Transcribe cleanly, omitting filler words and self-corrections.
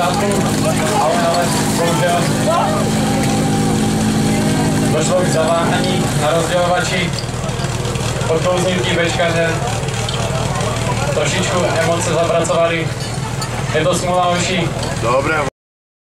začátku, ale bohužel došlo k zaváhání na rozdělovači odkouznutí Bčka, že trošičku emoce zapracovali. Je to smůla, hoši. Dobré.